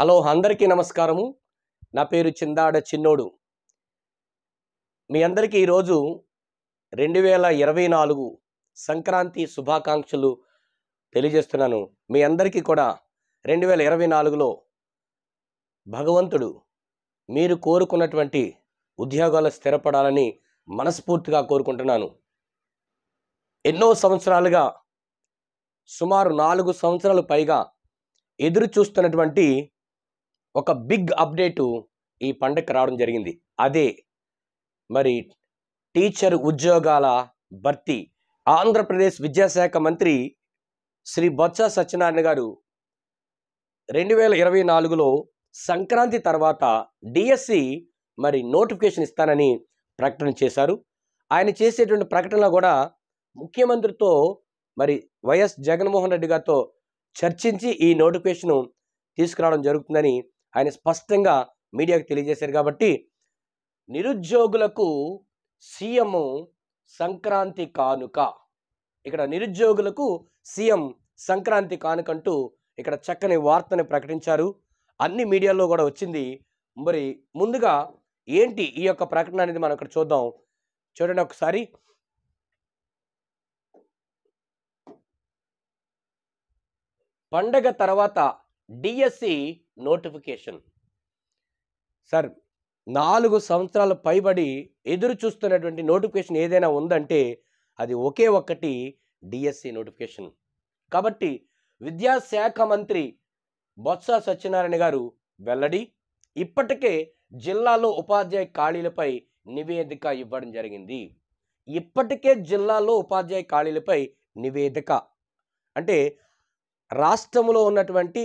Hello అందరికీ నమస్కారము. నా పేరు చిందాడ చిన్నోడు. మీ అందరికీ ఈరోజు 2024 సంక్రాంతి శుభాకాంక్షలు తెలియజేస్తున్నాను. మీ అందరికీ కూడా 2024లో భగవంతుడు మీరు కోరుకున్నటువంటి ఉద్యోగాలు స్థిరపడాలని మనస్ఫూర్తిగా కోరుకుంటున్నాను. ఎన్నో సంవత్సరాలుగా సుమారు 4 సంవత్సరాలు పైగా ఎదురు చూస్తున్నటువంటి ఒక బిగ్ అప్డేటు ఈ పండగకి రావడం జరిగింది. అదే మరి టీచర్ ఉద్యోగాల భర్తీ. ఆంధ్రప్రదేశ్ విద్యాశాఖ మంత్రి శ్రీ బొత్స సత్యనారాయణ గారు 2024లో సంక్రాంతి తర్వాత డిఎస్సి మరి నోటిఫికేషన్ ఇస్తానని ప్రకటన చేశారు. ఆయన చేసేటువంటి ప్రకటనలో కూడా ముఖ్యమంత్రితో మరి వైఎస్ జగన్మోహన్ రెడ్డి గారితో చర్చించి ఈ నోటిఫికేషన్ తీసుకురావడం జరుగుతుందని ఆయన స్పష్టంగా మీడియాకు తెలియజేశారు. కాబట్టి నిరుద్యోగులకు సీఎం సంక్రాంతి కానుక, ఇక్కడ నిరుద్యోగులకు సీఎం సంక్రాంతి కానుకంటూ ఇక్కడ చక్కని వార్తని ప్రకటించారు. అన్ని మీడియాలో కూడా వచ్చింది. మరి ముందుగా ఏంటి ఈ యొక్క ప్రకటన అనేది మనం ఇక్కడ చూద్దాం. చూడండి ఒకసారి. పండగ తర్వాత డిఎస్సి నోటిఫికేషన్. సార్, 4 సంవత్సరాల పైబడి ఎదురు చూస్తున్నటువంటి నోటిఫికేషన్ ఏదైనా ఉందంటే అది ఒకే ఒక్కటి డిఎస్సి నోటిఫికేషన్. కాబట్టి విద్యాశాఖ మంత్రి బొత్స సత్యనారాయణ గారు వెల్లడి. ఇప్పటికే జిల్లాలో ఉపాధ్యాయ ఖాళీలపై నివేదిక ఇవ్వడం జరిగింది. ఇప్పటికే జిల్లాలో ఉపాధ్యాయ ఖాళీలపై నివేదిక అంటే రాష్ట్రంలో ఉన్నటువంటి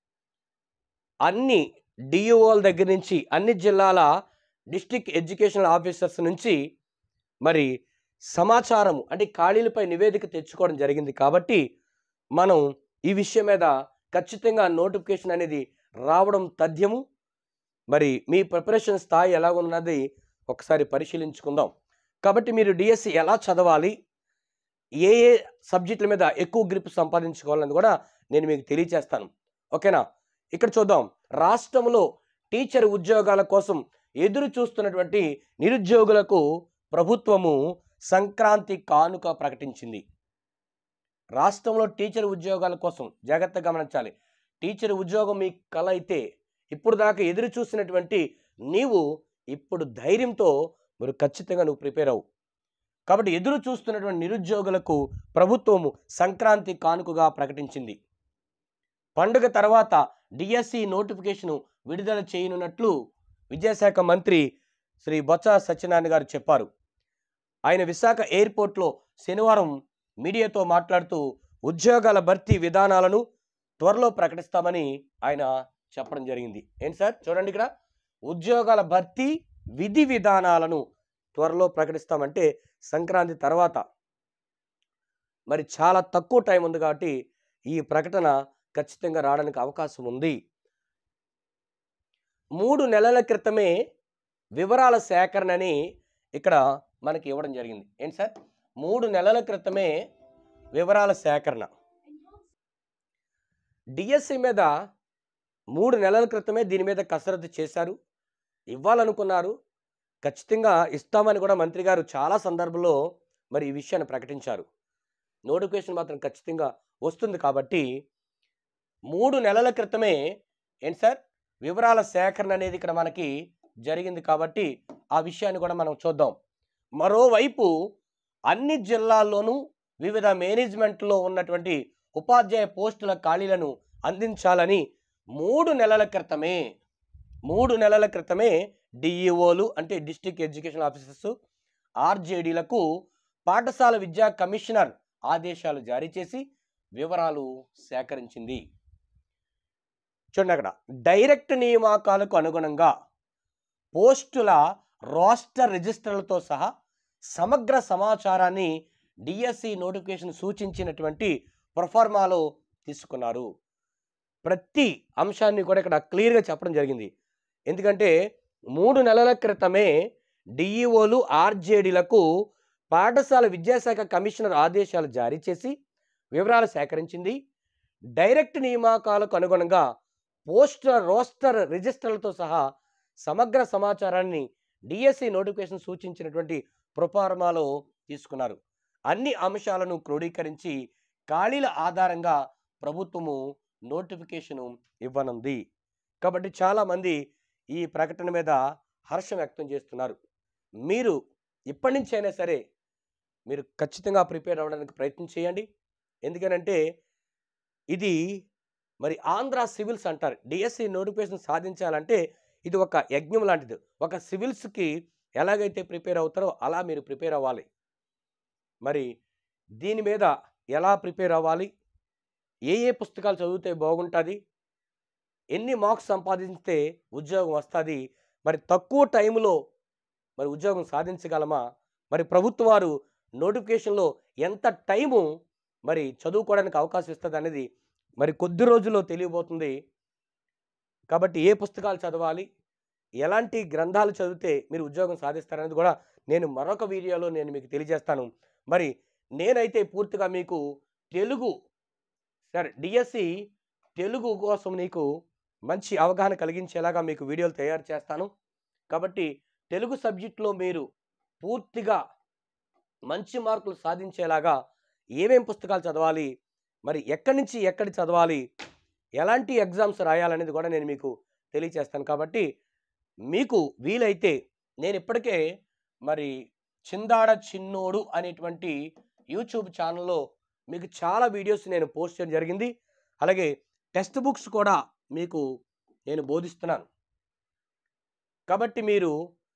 అన్ని డిఓల దగ్గర నుంచి అన్ని జిల్లాల డిస్ట్రిక్ట్ ఎడ్యుకేషనల్ ఆఫీసర్స్ నుంచి మరి సమాచారం అంటే ఖాళీలపై నివేదిక తెచ్చుకోవడం జరిగింది. కాబట్టి మనం ఈ విషయం మీద ఖచ్చితంగా నోటిఫికేషన్ అనేది రావడం తథ్యము. మరి మీ ప్రిపరేషన్ స్థాయి ఎలా ఉన్నది ఒకసారి పరిశీలించుకుందాం. కాబట్టి మీరు డిఎస్సి ఎలా చదవాలి, ఏ సబ్జెక్టుల మీద ఎక్కువ గ్రిప్ సంపాదించుకోవాలని కూడా నేను మీకు తెలియజేస్తాను. ఓకేనా? ఇక్కడ చూద్దాం. రాష్ట్రంలో టీచర్ ఉద్యోగాల కోసం ఎదురు చూస్తున్నటువంటి నిరుద్యోగులకు ప్రభుత్వము సంక్రాంతి కానుక ప్రకటించింది. రాష్ట్రంలో టీచర్ ఉద్యోగాల కోసం జాగ్రత్తగా గమనించాలి. టీచర్ ఉద్యోగం మీ కల అయితే ఇప్పుడు దాకా ఎదురు చూసినటువంటి నీవు ఇప్పుడు ధైర్యంతో మరి ఖచ్చితంగా నువ్వు ప్రిపేర్ అవ్వు. కాబట్టి ఎదురు చూస్తున్నటువంటి నిరుద్యోగులకు ప్రభుత్వము సంక్రాంతి కానుకగా ప్రకటించింది. పండుగ తర్వాత డిఎస్సి నోటిఫికేషన్ విడుదల చేయనున్నట్లు విద్యాశాఖ మంత్రి శ్రీ బొత్స సత్యనారాయణ గారు చెప్పారు. ఆయన విశాఖ ఎయిర్పోర్ట్లో శనివారం మీడియాతో మాట్లాడుతూ ఉద్యోగాల భర్తీ విధానాలను త్వరలో ప్రకటిస్తామని ఆయన చెప్పడం జరిగింది. ఏంటి సార్, చూడండి ఇక్కడ ఉద్యోగాల భర్తీ విధి విధానాలను త్వరలో ప్రకటిస్తామంటే సంక్రాంతి తర్వాత మరి చాలా తక్కువ టైం ఉంది. కాబట్టి ఈ ప్రకటన ఖచ్చితంగా రావడానికి అవకాశం ఉంది. 3 నెలల క్రితమే వివరాల సేకరణని ఇక్కడ మనకి ఇవ్వడం జరిగింది. ఏంటి సార్, 3 నెలల క్రితమే వివరాల సేకరణ. డిఎస్సి మీద 3 నెలల క్రితమే దీని మీద కసరత్తు చేశారు, ఇవ్వాలనుకున్నారు. ఖచ్చితంగా ఇస్తామని కూడా మంత్రి గారు చాలా సందర్భంలో మరి ఈ విషయాన్ని ప్రకటించారు. నోటిఫికేషన్ మాత్రం ఖచ్చితంగా వస్తుంది. కాబట్టి 3 నెలల క్రితమే ఏంటి సార్ వివరాల సేకరణ అనేది ఇక్కడ మనకి జరిగింది. కాబట్టి ఆ విషయాన్ని కూడా మనం చూద్దాం. మరోవైపు అన్ని జిల్లాల్లోనూ వివిధ మేనేజ్మెంట్లో ఉన్నటువంటి ఉపాధ్యాయ పోస్టుల ఖాళీలను అందించాలని 3 నెలల క్రితమే డిఈఓలు అంటే డిస్ట్రిక్ట్ ఎడ్యుకేషన్ ఆఫీసర్స్ ఆర్జేడీలకు పాఠశాల విద్యా కమిషనర్ ఆదేశాలు జారీ చేసి వివరాలు సేకరించింది. చూడండి, అక్కడ డైరెక్ట్ నియామకాలకు అనుగుణంగా పోస్టుల రోస్టర్ రిజిస్టర్లతో సహా సమగ్ర సమాచారాన్ని డిఎస్సి నోటిఫికేషన్ సూచించినటువంటి ప్రొఫార్మాలో తీసుకున్నారు. ప్రతి అంశాన్ని కూడా ఇక్కడ క్లియర్గా చెప్పడం జరిగింది. ఎందుకంటే 3 నెలల క్రితమే డిఈఓలు ఆర్జేడీలకు పాఠశాల విద్యాశాఖ కమిషనర్ ఆదేశాలు జారీ చేసి వివరాలు సేకరించింది. డైరెక్ట్ నియామకాలకు అనుగుణంగా పోస్టర్ రోస్టర్ రిజిస్టర్లతో సహా సమగ్ర సమాచారాన్ని డిఎస్సి నోటిఫికేషన్ సూచించినటువంటి ప్రొఫార్మాలో తీసుకున్నారు. అన్ని అంశాలను క్రోడీకరించి ఖాళీల ఆధారంగా ప్రభుత్వము నోటిఫికేషను ఇవ్వనుంది. కాబట్టి చాలామంది ఈ ప్రకటన మీద హర్షం వ్యక్తం చేస్తున్నారు. మీరు ఇప్పటి నుంచి అయినా సరే మీరు ఖచ్చితంగా ప్రిపేర్ అవ్వడానికి ప్రయత్నం చేయండి. ఎందుకనంటే ఇది మరి ఆంధ్ర సివిల్స్ అంటారు. డిఎస్సి నోటిఫికేషన్ సాధించాలంటే ఇది ఒక యజ్ఞం లాంటిది. ఒక సివిల్స్కి ఎలాగైతే ప్రిపేర్ అవుతారో అలా మీరు ప్రిపేర్ అవ్వాలి. మరి దీని మీద ఎలా ప్రిపేర్ అవ్వాలి, ఏ ఏ పుస్తకాలు చదివితే బాగుంటుంది, ఎన్ని మార్క్స్ సంపాదించితే ఉద్యోగం వస్తుంది, మరి తక్కువ టైంలో మరి ఉద్యోగం సాధించగలమా, మరి ప్రభుత్వం వారు నోటిఫికేషన్లో ఎంత టైము మరి చదువుకోవడానికి అవకాశం ఇస్తుంది అనేది మరి కొద్ది రోజుల్లో తెలియబోతుంది. కాబట్టి ఏ పుస్తకాలు చదవాలి, ఎలాంటి గ్రంథాలు చదివితే మీరు ఉద్యోగం సాధిస్తారనేది కూడా నేను మరొక వీడియోలో నేను మీకు తెలియజేస్తాను. మరి నేనైతే పూర్తిగా మీకు తెలుగు సరే డిఎస్సి తెలుగు కోసం నీకు మంచి అవగాహన కలిగించేలాగా మీకు వీడియోలు తయారు చేస్తాను. కాబట్టి తెలుగు సబ్జెక్టులో మీరు పూర్తిగా మంచి మార్కులు సాధించేలాగా ఏమేం పుస్తకాలు చదవాలి, మరి ఎక్కడి నుంచి ఎక్కడి చదవాలి, ఎలాంటి ఎగ్జామ్స్ రాయాలనేది కూడా నేను మీకు తెలియచేస్తాను. కాబట్టి మీకు వీలైతే నేను ఇప్పటికే మరి చిందాడ చిన్నోడు అనేటువంటి యూట్యూబ్ ఛానల్లో మీకు చాలా వీడియోస్ నేను పోస్ట్ చేయడం జరిగింది. అలాగే టెక్స్ట్ బుక్స్ కూడా మీకు నేను బోధిస్తున్నాను. కాబట్టి మీరు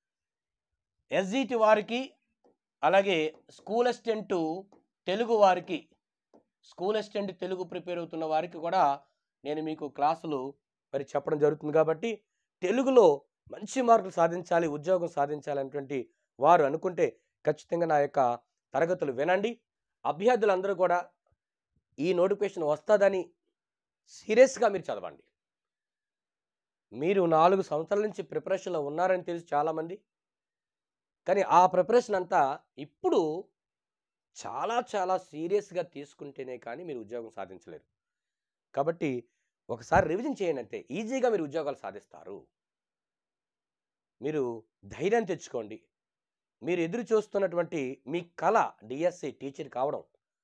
ఎస్జిటి వారికి అలాగే స్కూల్ అసిస్టెంట్ తెలుగు వారికి, స్కూల్ అసిస్టెంట్ తెలుగు ప్రిపేర్ అవుతున్న వారికి కూడా నేను మీకు క్లాసులు మరి చెప్పడం జరుగుతుంది. కాబట్టి తెలుగులో మంచి మార్కులు సాధించాలి, ఉద్యోగం సాధించాలనేటువంటి వారు అనుకుంటే ఖచ్చితంగా నా యొక్క తరగతులు వినండి. అభ్యర్థులందరూ కూడా ఈ నోటిఫికేషన్ వస్తుందని సీరియస్గా మీరు చదవండి. మీరు 4 సంవత్సరాల నుంచి ప్రిపరేషన్లో ఉన్నారని తెలుసు చాలామంది. కానీ ఆ ప్రిపరేషన్ అంతా ఇప్పుడు చాలా చాలా సీరియస్గా తీసుకుంటేనే కానీ మీరు ఉద్యోగం సాధించలేరు. కాబట్టి ఒకసారి రివిజన్ చేయండి, అంతే ఈజీగా మీరు ఉద్యోగాలు సాధిస్తారు. మీరు ధైర్యం తెచ్చుకోండి. మీరు ఎదురు చూస్తున్నటువంటి మీ కళ డిఎస్సి టీచర్ కావడం,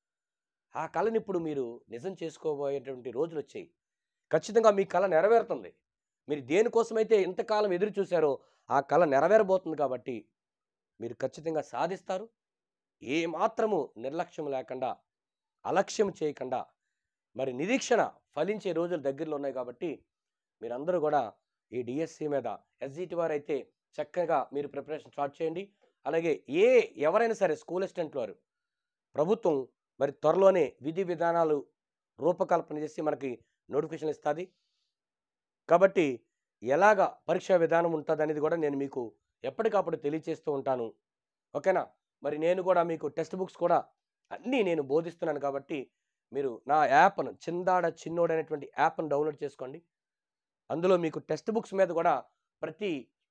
ఆ కళని ఇప్పుడు మీరు నిజం చేసుకోబోయేటువంటి రోజులు వచ్చాయి. ఖచ్చితంగా మీ కళ నెరవేరుతుంది. మీరు దేనికోసమైతే ఇంతకాలం ఎదురు చూశారో ఆ కళ నెరవేరబోతుంది. కాబట్టి మీరు ఖచ్చితంగా సాధిస్తారు. ఏ మాత్రము నిర్లక్ష్యం లేకుండా, అలక్ష్యం చేయకుండా, మరి నిరీక్షణ ఫలించే రోజులు దగ్గరలో ఉన్నాయి. కాబట్టి మీరందరూ కూడా ఈ డిఎస్సి మీద ఎస్జిటి వారు అయితే చక్కగా మీరు ప్రిపరేషన్ స్టార్ట్ చేయండి. అలాగే ఎవరైనా సరే స్కూల్ అసిస్టెంట్ వారు ప్రభుత్వం మరి త్వరలోనే విధి విధానాలు రూపకల్పన చేసి మనకి నోటిఫికేషన్ ఇస్తుంది. కాబట్టి ఎలాగ పరీక్షా విధానం ఉంటుంది అనేది కూడా నేను మీకు ఎప్పటికప్పుడు తెలియచేస్తూ ఉంటాను. ఓకేనా? మరి నేను కూడా మీకు టెక్స్ట్ బుక్స్ కూడా అన్నీ నేను బోధిస్తున్నాను. కాబట్టి మీరు నా యాప్ను చిందాడ చిన్నోడు అనేటువంటి యాప్ను డౌన్లోడ్ చేసుకోండి. అందులో మీకు టెక్స్ట్ బుక్స్ మీద కూడా ప్రతి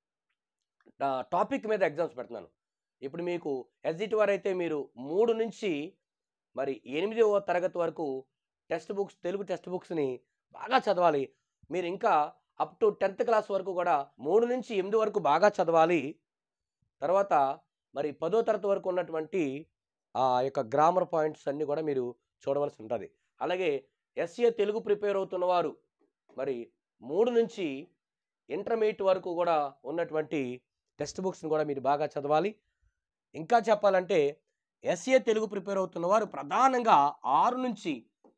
టాపిక్ మీద ఎగ్జామ్స్ పెడుతున్నాను. ఇప్పుడు మీకు ఎస్జిటి వారు అయితే మీరు 3 నుంచి మరి 8వ తరగతి వరకు టెక్స్ట్ బుక్స్, తెలుగు టెక్స్ట్ బుక్స్ని బాగా చదవాలి. మీరు ఇంకా అప్ టు 10th క్లాస్ వరకు కూడా 3 నుంచి 8 వరకు బాగా చదవాలి. తర్వాత మరి 10వ తరగతి వరకు ఉన్నటువంటి ఆ యొక్క గ్రామర్ పాయింట్స్ అన్నీ కూడా మీరు చూడవలసి ఉంటుంది. అలాగే ఎస్ఏ తెలుగు ప్రిపేర్ అవుతున్న వారు మరి 3 నుంచి ఇంటర్మీడియట్ వరకు కూడా ఉన్నటువంటి టెక్స్ట్ బుక్స్ని కూడా మీరు బాగా చదవాలి. ఇంకా చెప్పాలంటే ఎస్ఏ తెలుగు ప్రిపేర్ అవుతున్న వారు ప్రధానంగా 6 నుంచి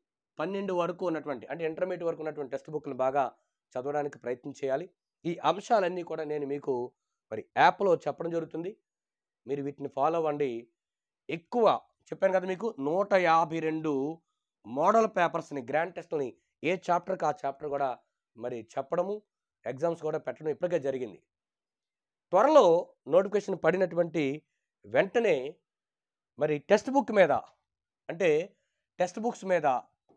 12 వరకు ఉన్నటువంటి, అంటే ఇంటర్మీడియట్ వరకు ఉన్నటువంటి టెక్స్ట్ బుక్లు బాగా చదవడానికి ప్రయత్నం చేయాలి. ఈ అంశాలన్నీ కూడా నేను మీకు మరి యాప్లో చెప్పడం జరుగుతుంది. మీరు వీటిని ఫాలో అవ్వండి. ఎక్కువ చెప్పాను కదా మీకు 152 మోడల్ పేపర్స్ని, గ్రాండ్ టెస్ట్ని ఏ చాప్టర్కి ఆ చాప్టర్ కూడా మరి చెప్పడము, ఎగ్జామ్స్ కూడా పెట్టడం ఇప్పటికే జరిగింది. త్వరలో నోటిఫికేషన్ పడినటువంటి వెంటనే మరి టెక్స్ట్ బుక్ మీద, అంటే టెక్స్ట్ బుక్స్ మీద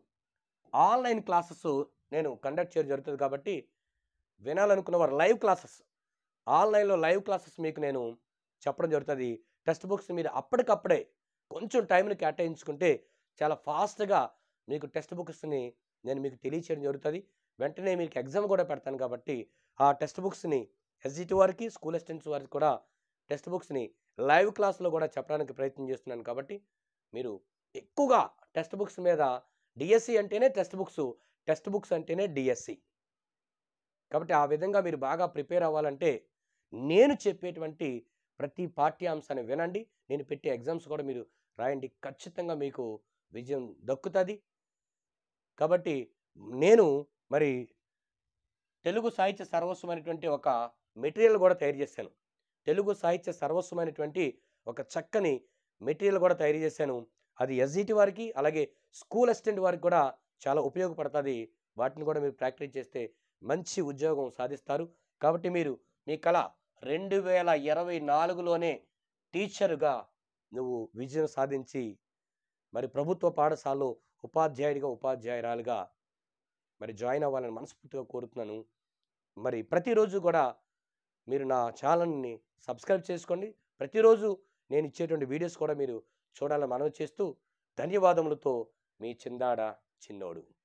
ఆన్లైన్ క్లాసెస్ నేను కండక్ట్ చేయడం జరుగుతుంది. కాబట్టి వినాలనుకున్న వారు లైవ్ క్లాసెస్, ఆన్లైన్లో లైవ్ క్లాసెస్ మీకు నేను చెప్పడం జరుగుతుంది. టెక్స్ట్ బుక్స్ మీరు అప్పటికప్పుడే కొంచెం టైంని కేటాయించుకుంటే చాలా ఫాస్ట్గా మీకు టెక్స్ట్ బుక్స్ని నేను మీకు తెలియచేయడం జరుగుతుంది. వెంటనే మీకు ఎగ్జామ్ కూడా పెడతాను కాబట్టి ఆ టెక్స్ట్ బుక్స్ని ఎస్జిటి వారికి స్కూల్ అసిస్టెంట్స్ వారికి కూడా టెక్స్ట్ బుక్స్ని లైవ్ క్లాస్లో కూడా చెప్పడానికి ప్రయత్నం చేస్తున్నాను కాబట్టి మీరు ఎక్కువగా టెక్స్ట్ బుక్స్ మీద డిఎస్సి అంటేనే టెక్స్ట్ బుక్స్ అంటేనే డిఎస్సి కాబట్టి ఆ విధంగా మీరు బాగా ప్రిపేర్ అవ్వాలంటే నేను చెప్పేటువంటి ప్రతి పాఠ్యాంశాన్ని వినండి, నేను పెట్టే ఎగ్జామ్స్ కూడా మీరు రాయండి, ఖచ్చితంగా మీకు విజయం దక్కుతుంది. కాబట్టి నేను మరి తెలుగు సాహిత్య సర్వస్వమైనటువంటి ఒక మెటీరియల్ కూడా తయారు చేశాను. తెలుగు సాహిత్య సర్వస్వమైనటువంటి ఒక చక్కని మెటీరియల్ కూడా తయారు చేశాను. అది ఎస్జిటి వారికి అలాగే స్కూల్ అసిస్టెంట్ వారికి కూడా చాలా ఉపయోగపడుతుంది. వాటిని కూడా మీరు ప్రాక్టీస్ చేస్తే మంచి ఉద్యోగం సాధిస్తారు. కాబట్టి మీరు మీ కళ 2024లోనే టీచర్గా నువ్వు విజయం సాధించి మరి ప్రభుత్వ పాఠశాలలో ఉపాధ్యాయురాలుగా మరి జాయిన్ అవ్వాలని మనస్ఫూర్తిగా కోరుతున్నాను. మరి ప్రతిరోజు కూడా మీరు నా ఛానల్ని సబ్స్క్రైబ్ చేసుకోండి. ప్రతిరోజు నేను ఇచ్చేటువంటి వీడియోస్ కూడా మీరు చూడాలని మనవి చేస్తూ ధన్యవాదములతో మీ చిందాడ చిన్నోడు.